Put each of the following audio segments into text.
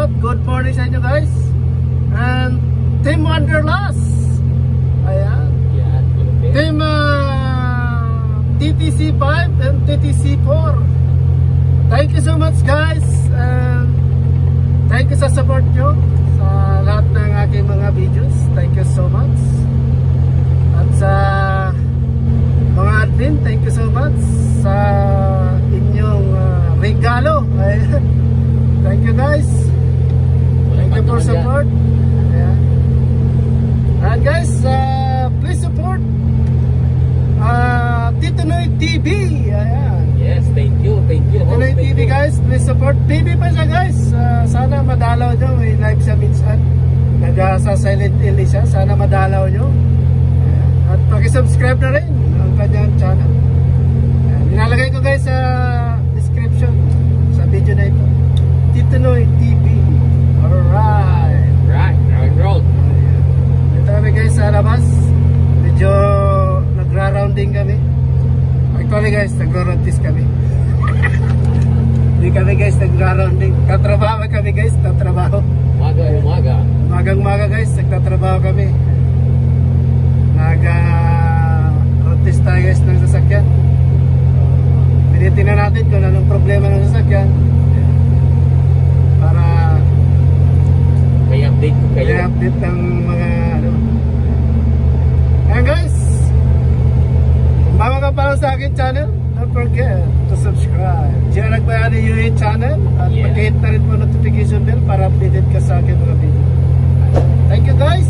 out. Good morning sa inyo guys. And Team Wanderlust. Ayan. Team TTC 5 and TTC 4. Thank you so much guys. And thank you sa support nyo sa lahat ng aking mga videos. Thank you so much. At sa mga admin, thank you so much sa inyong regalo. Ayan. Thank you guys. Thank you for support. Ayan. And guys, please support Tito Noy TV. Ayan. Yes, thank you. Tito Noy TV guys, please support. TV pa siya guys. Sana madalaw nyo. May live siya minsan. Nag-sa Silent Hill siya. Sana madalaw nyo. Ayan. At pakisubscribe na rin ang kanyang channel. Ayan. Nilalagay ko guys sa description sa video na ito. Tito Noy TV. Alright. Right, roll. Ito kami guys sa labas. Medyo nagra-rounding kami. Actually guys, nagra-round test kami. Hindi kami guys nagra-rounding. Tatrabaho kami guys, tatrabaho. Umaga guys, nagtatrabaho kami. Nag-road test tayo guys ng sasakyan. Pinitingnan natin kung anong problema ng sasakyan. Para may update ko kayo. May update ng mga ano. Ayan guys, kung bago ka pa lang sa akin channel, don't forget to subscribe. Diyan nagbayaan yung YouTube channel at mag-hit na rin po notification bell para updated ka sa akin mga video. Thank you guys.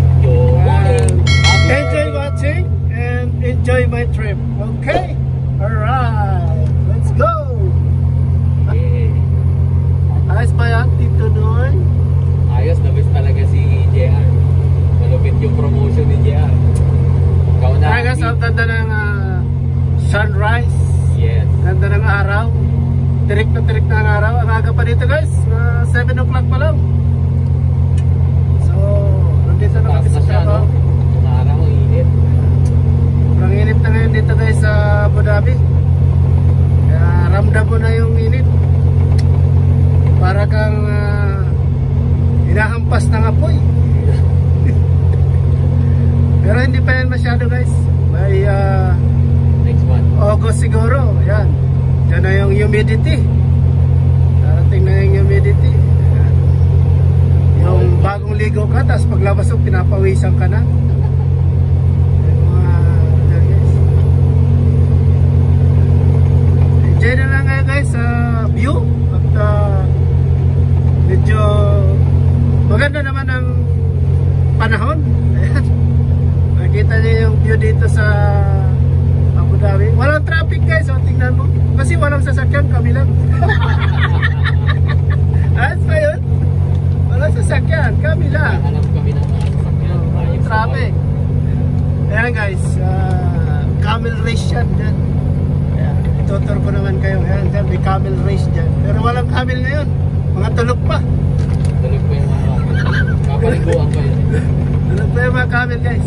Enjoy watching and enjoy my trip. Okay? Alright, let's go. Ayos ba yan, Tito Noy? Ayos, nabis talaga si JR. Malupit yung promotion ni JR. Ay guys, ang ganda ng sunrise. Yes. Ganda ng araw. Tirik na ang araw. Ang aga pa dito guys, 7 o'clock pa lang. So, nandito na kami sa trabaho. Ang araw, init. Sobrang init na ngayon dito guys sa Abu Dhabi. Kaya ramdam mo na yung init. Para kang hinahampas ng apoy. Pero hindi pa yan masyado guys. May next month, August siguro. Yan. Yan na yung humidity. Darating na yung humidity. Yan. Yung bagong ligo ka, tapos paglabas mo pinapawisan ka na. Yan guys. Enjoy na lang kayo guys sa view. At medyo maganda naman ang panahon. Ayan. Nakita niyo yung view dito sa Abu Dhabi. Walang traffic guys, so tingnan mo. Kasi walang sasakyan, kami lang. Ayos ba yun? Walang sasakyan, kami lang. hanap kami ng mga sasakyan. Traffic. Ayan guys, camel race yan dyan. Ayan, itutur ko naman kayo. Ayan dyan, may camel race dyan. Pero walang camel ngayon, mga tulog pa. Tulog pa yung mga kapaliguan pa yun. Tulog pa yung mga camel guys.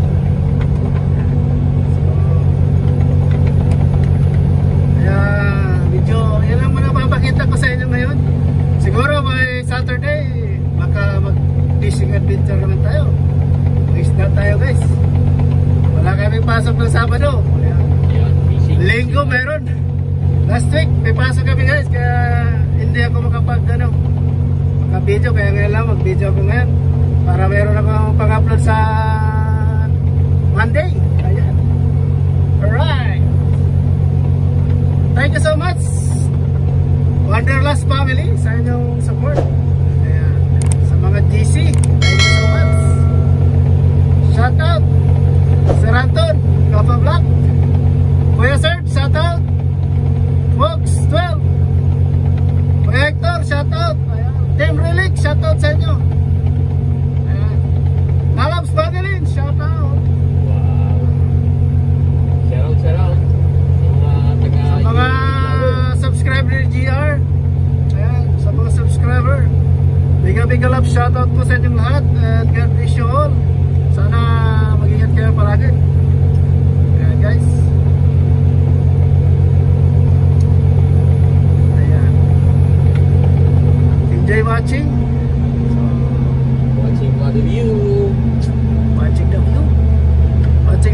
Medyo, yan ang mga papakita ko sa inyo ngayon. Siguro by Saturday baka mag-fishing adventure naman tayo. Mag-isda tayo guys. Wala kaming pasok ng Sabado. Linggo meron. Last week may pasok kami guys, kaya hindi ako maka-video. Kaya ngayon lang mag-video ako ngayon para meron akong pang-upload sa Monday. Ayan. Alright, thank you so much Wanderlust family sa inyong support. Ayan. Sa mga GC, thank you so much. Shout out Sir Anton Kapa Black, Kuya Sir, shout out Fox 12, Kuya Hector, shout out. Ayan. Team Relic, shout out sa inyo. Ayan. Nalabs Bagalin, shout out. Wow.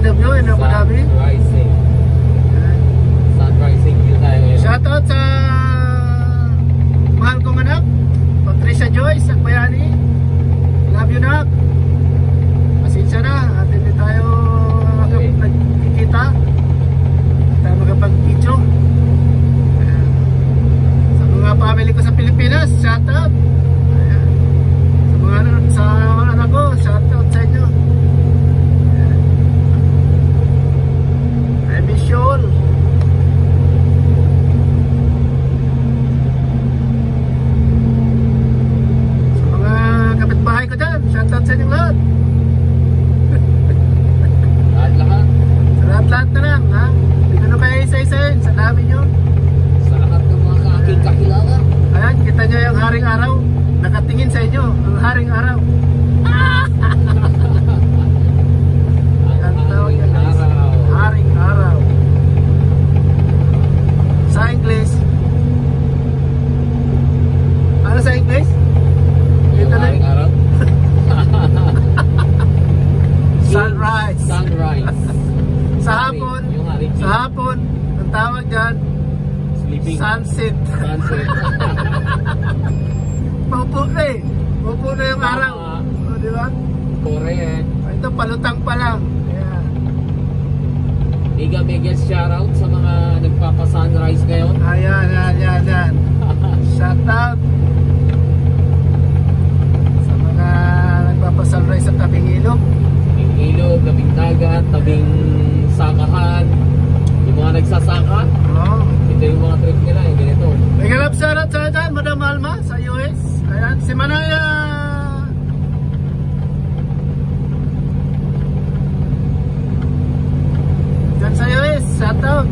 kingdom nyo in Abu Dhabi. Sunrising. Sunrising view tayo ngayon. Shoutout sa mahal kong anak, Patricia Joyce at Bayani. Love you, nak. Pasensya na at hindi tayo nagkikita, hindi tayo magpag-video. Sa mga family ko sa Pilipinas, shoutout. Sa mga anak ko, shoutout sa inyo. I miss you all. Sa mga kapitbahay ko dyan, shoutout sa inyong lahat. Lahat-lahat. Sa lahat-lahat na lang, ha? Hindi ko na kayo isa-isahin, sa dami nyo. Sa lahat ng mga aking kakilala. Ayan, kita nyo yung haring araw. Nakatingin sa inyo, ang haring araw. Haring araw. Sa English. Ano sa English? Yung Ito na. haring araw. Sunrise. Sunrise. Sa hapon. Yung haring Sa hapon, ang tawag dyan, sleeping. sunset. Sunset. Pupo na eh. Pupo na yung araw. O, di ba? Correct. Ito, palutang pa lang. Ayan. Mega shoutout sa mga nagpapa-sunrise ngayon. Ayan. Shout out sa mga nagpapasunrise sa tabing ilog. Tabing ilog, tabing dagat, tabing sakahan. Yung mga nagsasaka, Oo. ito yung mga trip nila, yung ganito. May galap shoutout sa dyan, Madam Alma sa US. Ayan, si Manaya. Dyan sa US, shout out.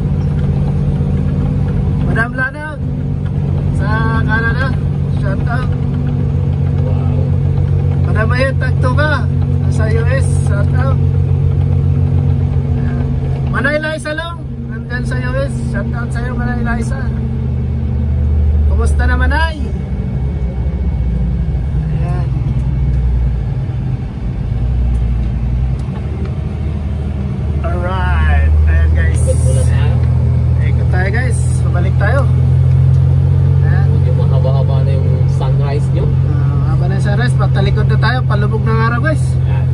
Madam Lanag sa Canada, shout out. Wow. Madam Ayet Tagtuga sa US, shout out. Ayan. Manay Liza lang, nandyan sa US, shout out sa iyo Manay Liza. Kumusta naman ay? Ayan. Alright, ayan guys. Ikot muna tayo. Ikot tayo guys, pabalik tayo. Ayan. Yung mahaba-haba na yung sunrise nyo. Haba na sa rest, patalikod na tayo, palubog ng araw guys. Yan.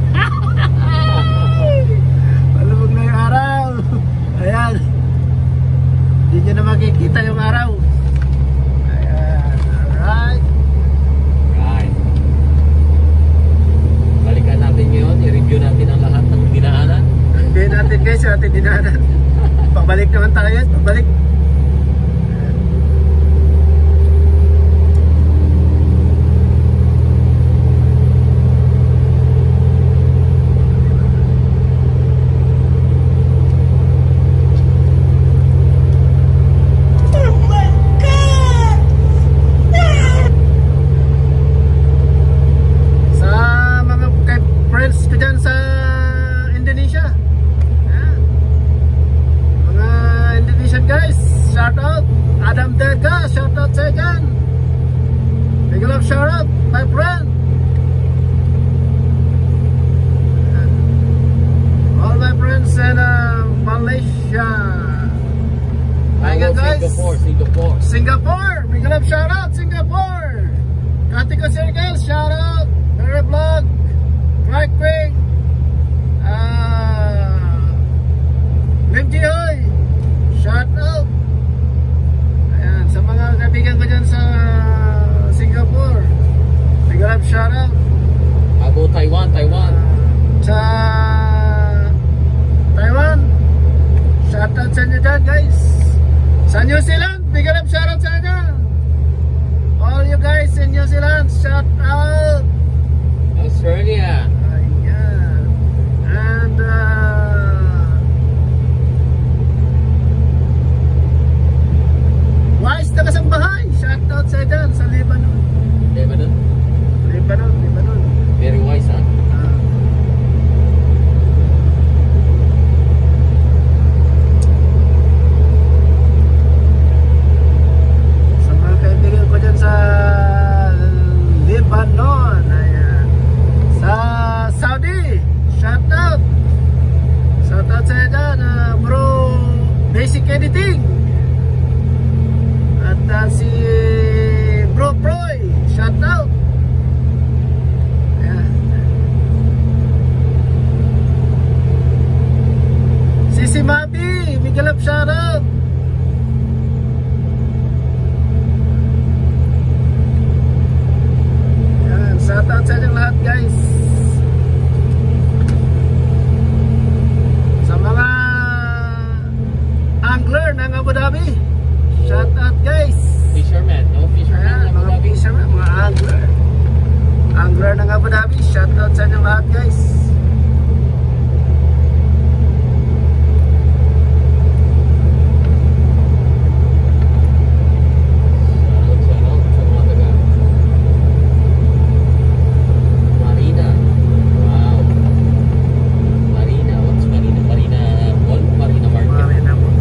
Palubog na yung araw. Ayan. Hindi nyo na makikita yung araw. Ayan. Alright. Right. Balikan natin ngayon, i-review natin ang lahat ng dinaanan. Hindi natin guys yung ating dinanan. Pabalik naman tayo guys. Pabalik. Singapore, big love shout out Singapore. Katico Circle, shout out. Very Vlog, Mark Ping, Lim Jihoy, shout out. Ayan, sa mga kaibigan ko dyan sa Singapore, big love shout out. Abo Taiwan. Sa Taiwan, shout out sa inyo dyan guys. Sa New Zealand, big up shout out sa inyo. All you guys in New Zealand, shout out. Australia. Ayan. And wise na kasambahay, shout out sa dyan sa Lebanon. Lebanon. Very wise, ha? Sa mga kaibigan ko dyan sa Lebanon, ayan. Sa Mabi, big love shoutout. Yan, shoutout sa inyong lahat guys. Sa mga angler ng Abu Dhabi, shoutout guys. Fisherman, no? Fisherman Ayan, ng Abu mga Dhabi. fisherman, mga angler ng Abu Dhabi, shoutout sa inyong lahat guys. Shoutout sa mga taga Marina. Wow. Marina, what's Marina? Marina Mall? Marina Market? Marina mo.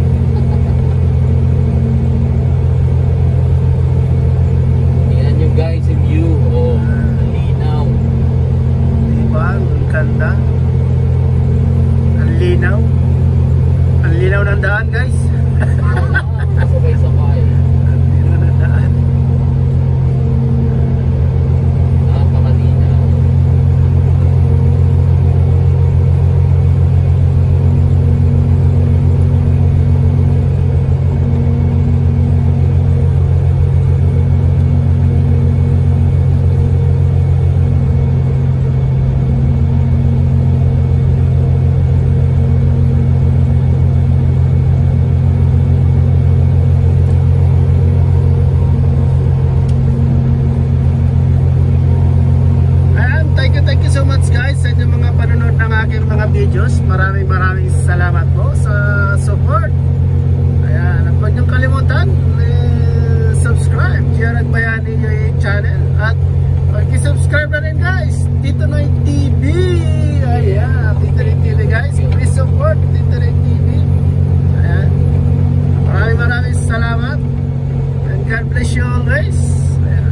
Tingnan nyo guys yung view. Oh, ang linaw. Diba? Ang ganda. Ang linaw. Ang linaw ng daan guys. Sabay-sabay. Ang linaw ng daan. Napakalinaw. Ayan, thank you so much guys sa inyong mga panonood ng aking mga videos. Maraming salamat po sa support. Ayan, at huwag niyong kalimutan subscribe Gerard Bayani yung channel. At subscribe na rin guys Tito Noy TV. Ayan, Tito Noy TV guys, please support Tito Noy TV. Ayan, maraming salamat and God bless you always. Ayan.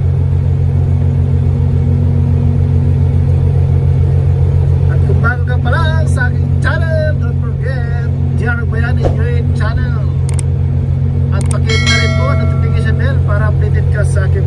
At kung bago ka pa lang sa aking channel, don't forget Gerard Bayani yung channel. At pakihit na rin po notification bell para updated ka sa aking